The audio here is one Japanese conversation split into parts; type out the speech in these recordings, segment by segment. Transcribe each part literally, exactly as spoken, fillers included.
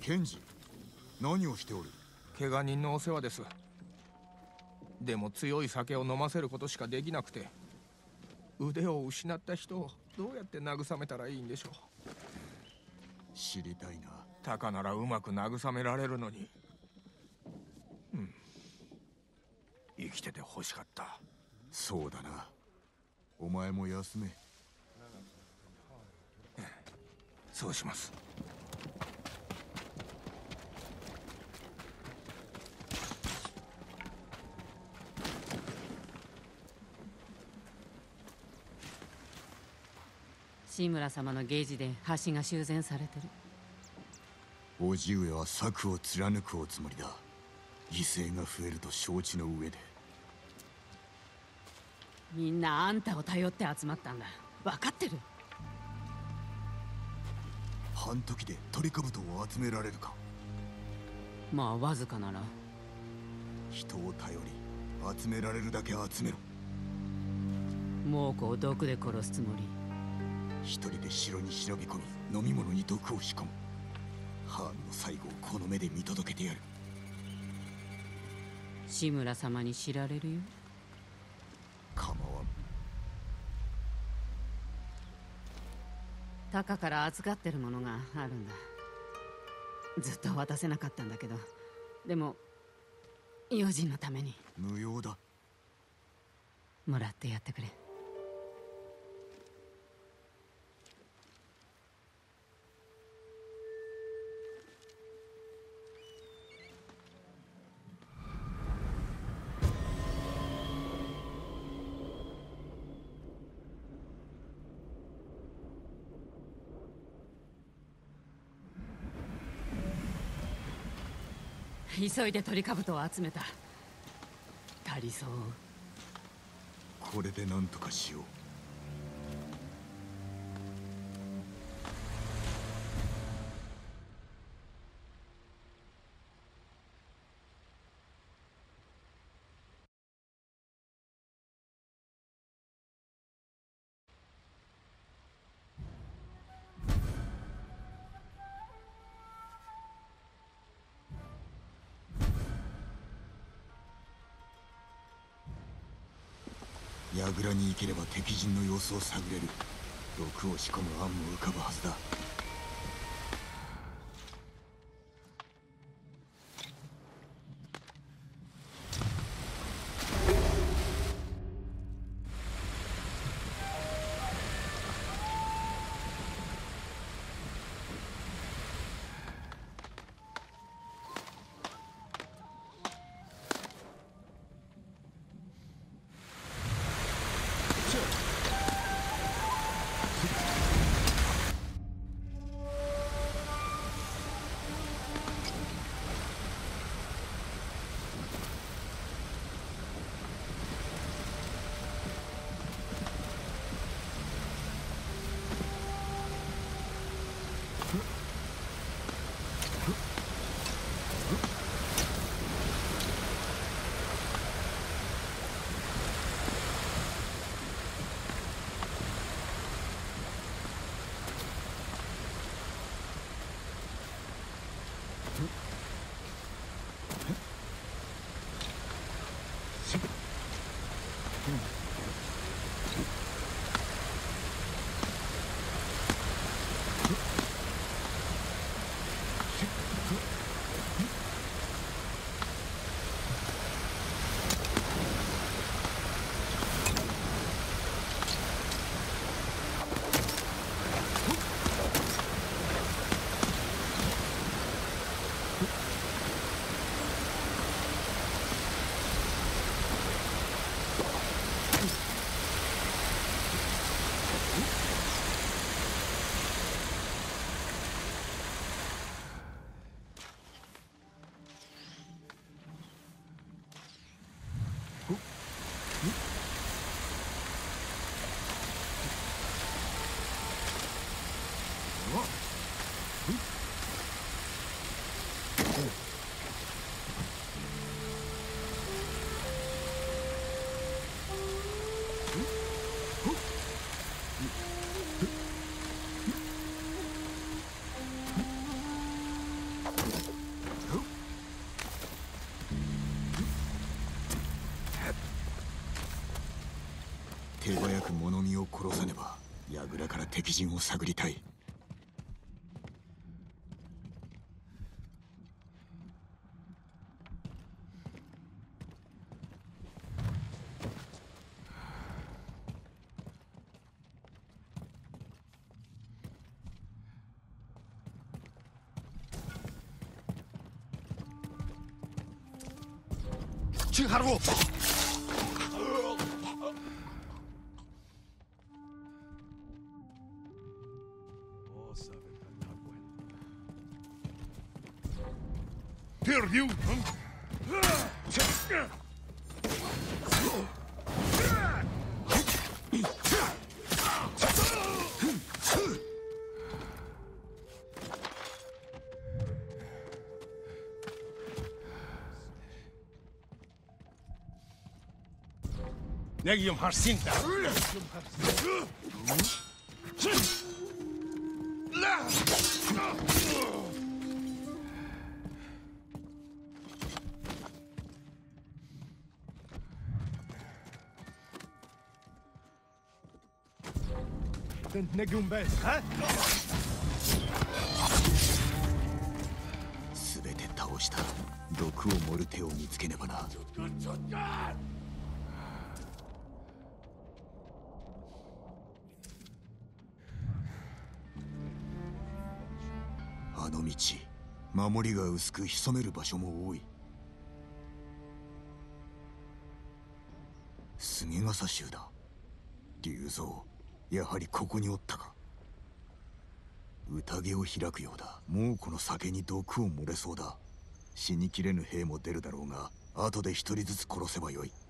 検事、何をしておる？ 怪我人のお世話です。でも強い酒を飲ませることしかできなくて、腕を失った人をどうやって慰めたらいいんでしょう。 知りたいな。 タカならうまく慰められるのに。うん、生きてて欲しかった。 そうだな。お前も休め。 そうします。 志村様のゲージで橋が修繕されてる。 叔父上は策を貫くおつもりだ。犠牲が増えると承知の上で。 みんなあんたを頼って集まったんだ。分かってる？ 半時でトリカブトを集められるか？ まあわずかなら。 人を頼り集められるだけ集めろ。 猛虎を毒で殺すつもり？ 一人で城に忍び込み飲み物に毒を仕込む。ハーンの最後をこの目で見届けてやる。 志村様に知られるよ。 構わん。 タカから預かってるものがあるんだ。ずっと渡せなかったんだけど、でも用心のために。 無用だ。 もらってやってくれ。急いでトリカブトを集めた。足りそう。 これで何とかしよう。櫓に行ければ敵陣の様子を探れる。毒を仕込む案も浮かぶはずだ。 手早く物見を殺さねば櫓から敵陣を探りたい。 去哈鲁。 Perdiu! Negium har sinta! Negium bes, ha? すべて倒した。毒を盛る手を見つけねばな。あの道、守りが薄く潜める場所も多い。菅笠衆だ。竜蔵、やはりここにおったか。宴を開くようだ。もうこの酒に毒を漏れそうだ。死にきれぬ兵も出るだろうが、後で一人ずつ殺せばよい。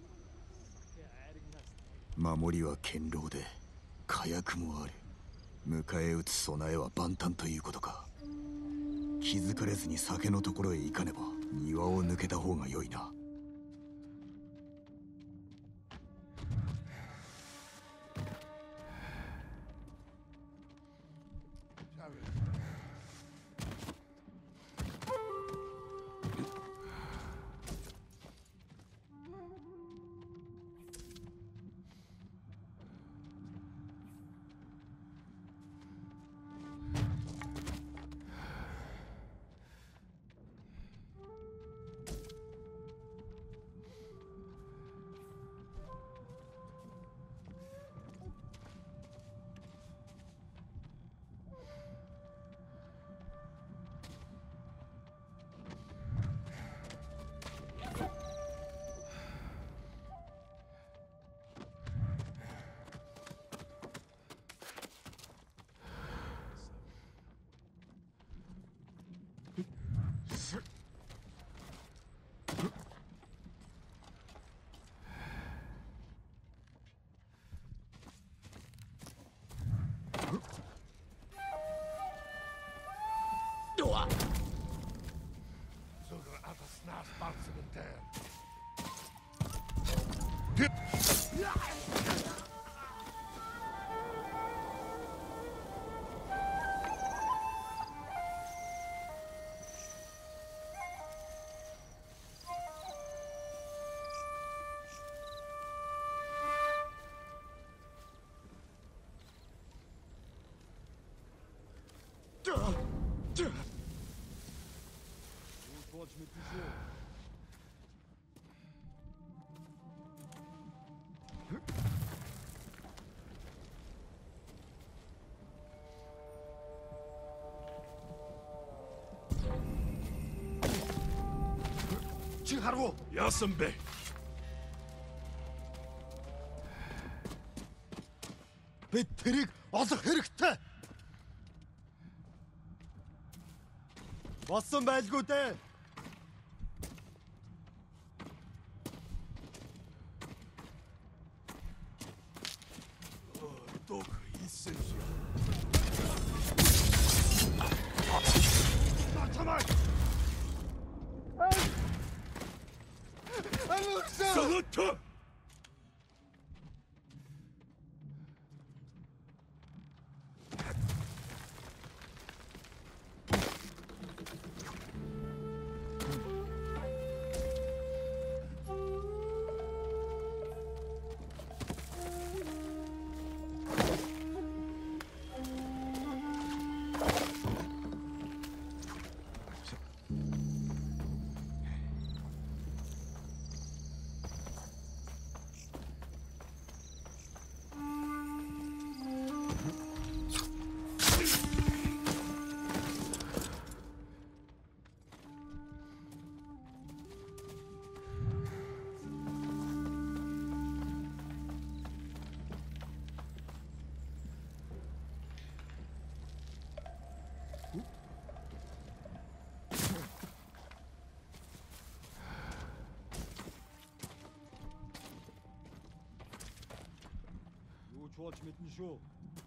守りは堅牢で火薬もある。迎え撃つ備えは万端ということか。気づかれずに酒のところへ行かねば庭を抜けた方がよいな。 Sogar atas nas balsementer. 去哈鲁。Jasem bey. Бид тэрийг олох хэрэгтэй. Болсон байлгүй дээ. Дог хийсэн. Натамай. Salute! болж мэднэ шүү.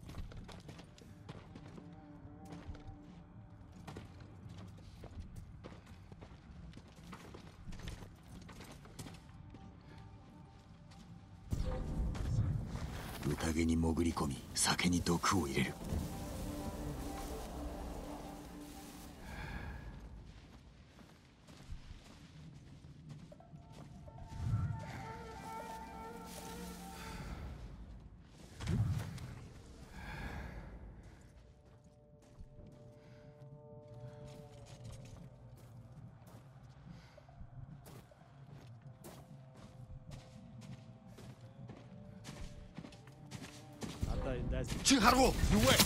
宴に潜り込み酒に毒を入れる。 Чи харгу. Юу вэ?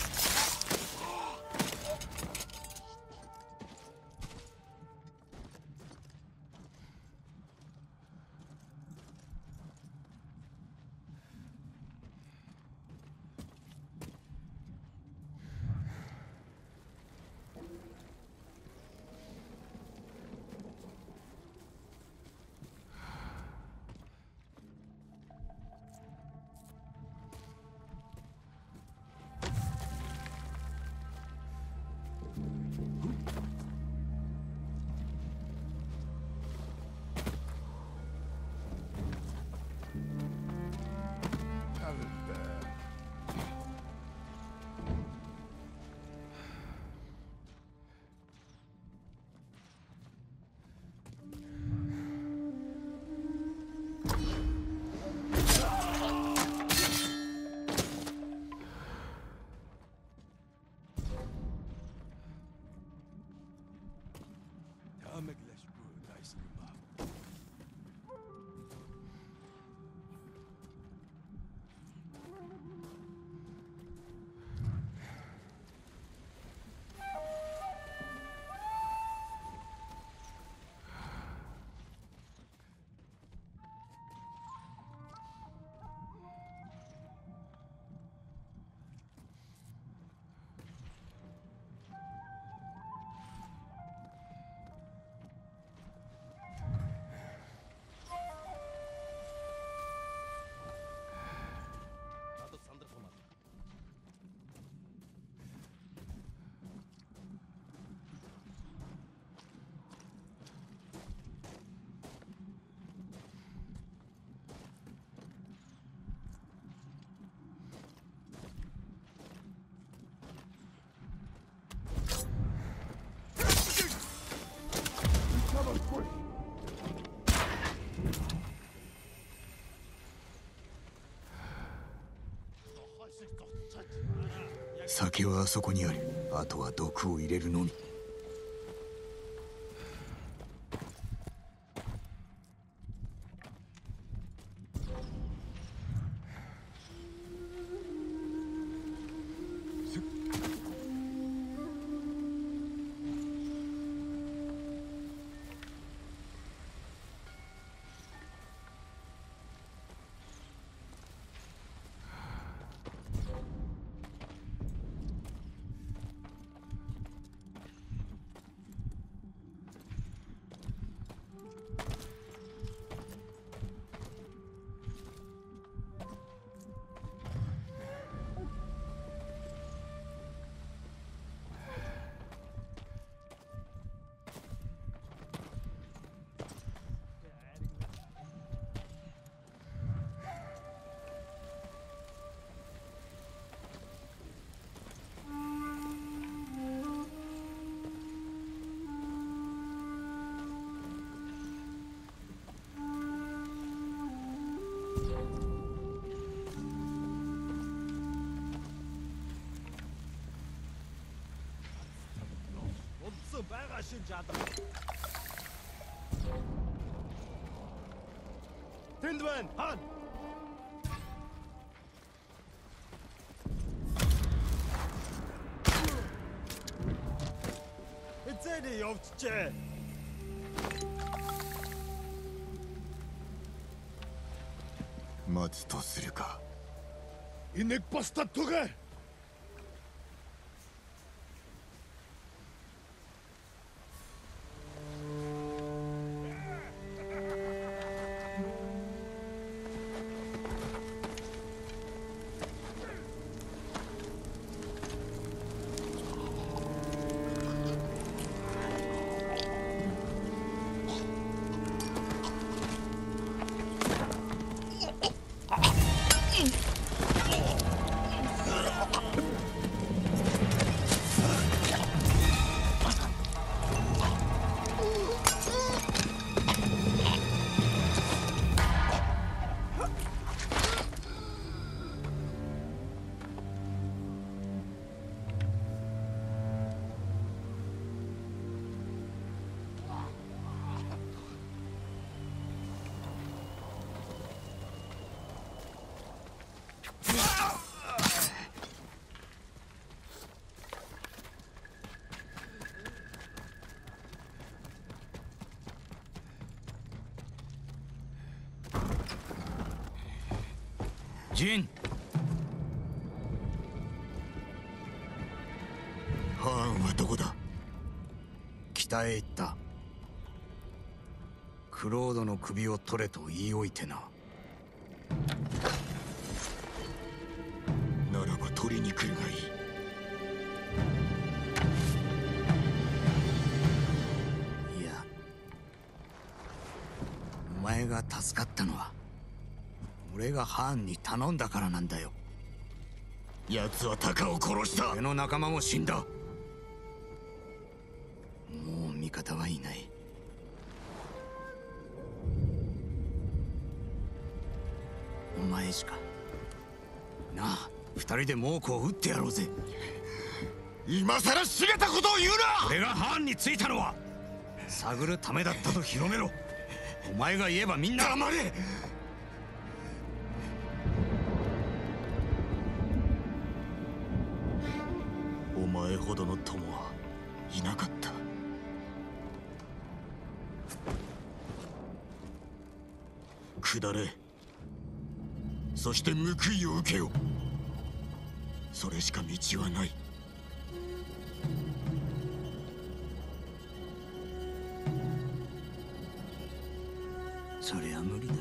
酒はあそこにある。あとは毒を入れるのみ。 байгаа шин жадаг. Тэнд байна. Хан. Эцэний явцчээ. 待つとするか。 Энийг бусдад түгээ. ジン。ハーンはどこだ？北へ行った。クロードの首を取れと言いおいてな。ならば取りに来るがいい。いや、お前が助かったのは俺がハーンに頼んだからなんだよ。奴はタカを殺した。俺の仲間も死んだ。もう味方はいない。お前しかなあ。二人で猛虎を撃ってやろうぜ。今さらしげたことを言うな。俺がハーンについたのは探るためだったと広めろ。お前が言えばみんな黙れ。お前ほどの友はいなかった。下れ。そして報いを受けよ。それしか道はない。そりゃ無理だ。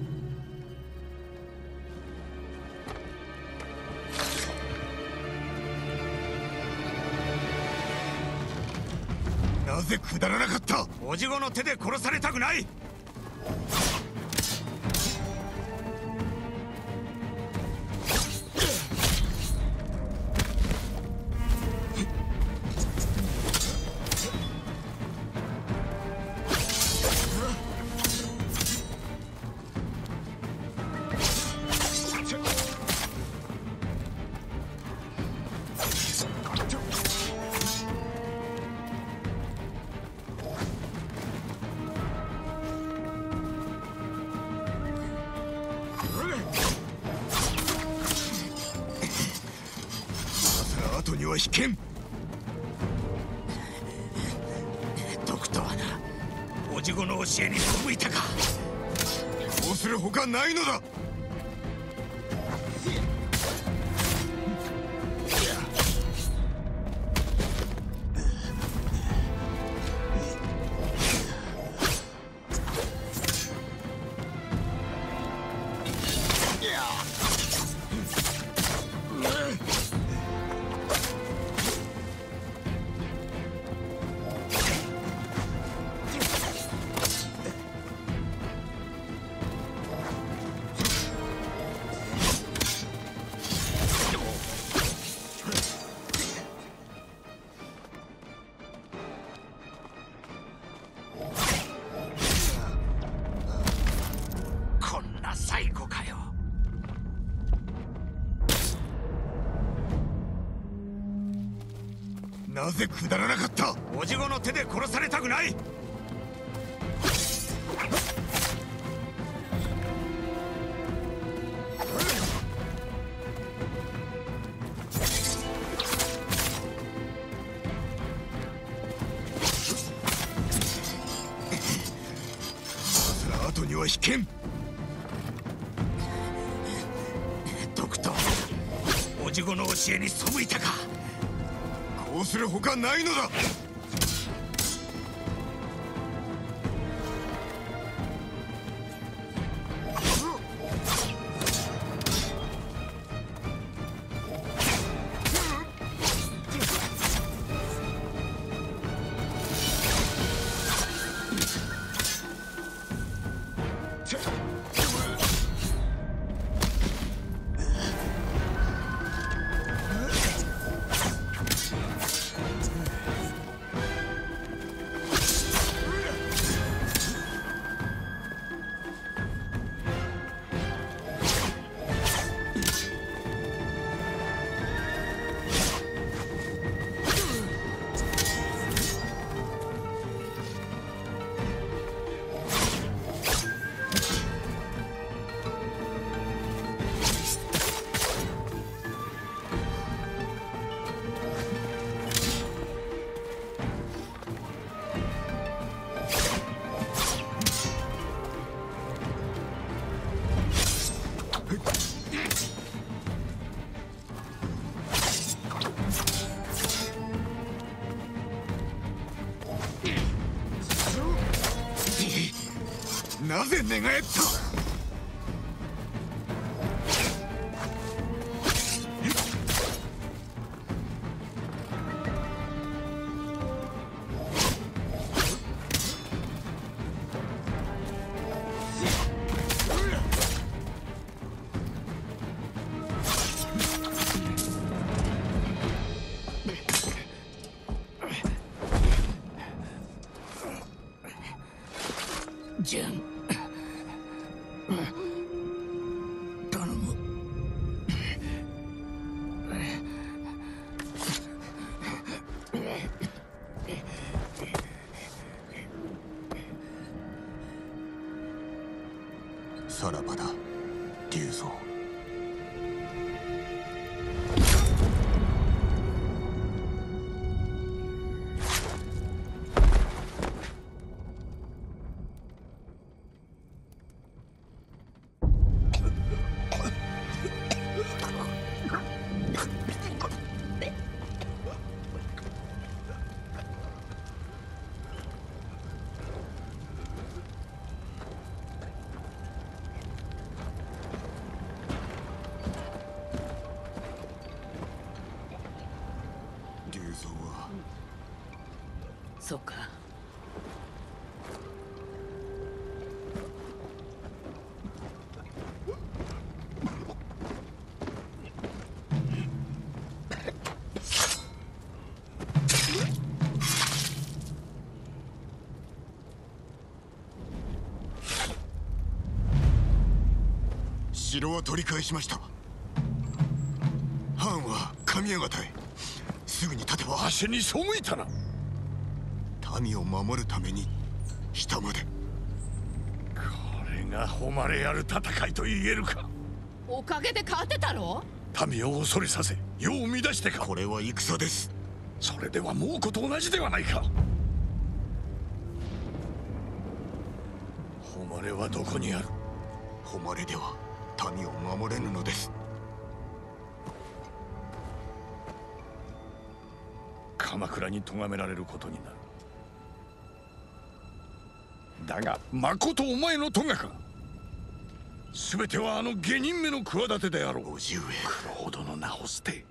なぜ下らなかった？おじごの手で殺されたくない。後には引けん。ドクターはな、おじごの教えに背いたか。こうするほかないのだ。最後かよ。なぜ下らなかった？おじごの手で殺されたくない。後には引けん。ドクター、おじごの教えに背いたか。こうするほかないのだ。 なぜ寝返った？ ジェン、頼む。 さらばだ、竜蔵。竜蔵はそうか。 城は取り返しました。藩は神谷方へ。すぐに立てば。 足に背いたな。 民を守るために下まで。 これが誉れある戦いと言えるか。 おかげで勝てたろ。 民を恐れさせ世を乱してか。 これは戦です。 それでは猛虎と同じではないか。誉れはどこにある？ 誉れでは民を守れぬのです。 鎌倉に咎められることになる。だがまことお前の咎か。全てはあの下人めの企てであろう。 叔父上、 九郎殿の名を捨て、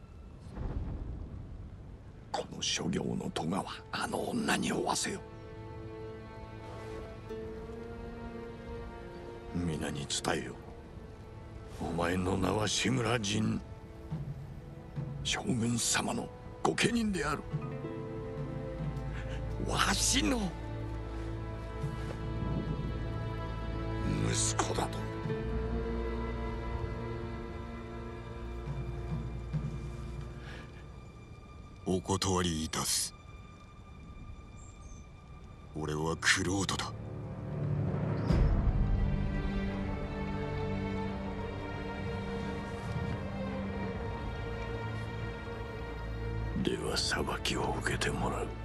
この諸行の咎はあの女に負わせよ。皆に伝えよ。お前の名は志村陣、将軍様の御家人である。わしの息子だと。 お断りいたす。俺は玄人だ。 では裁きを受けてもらう。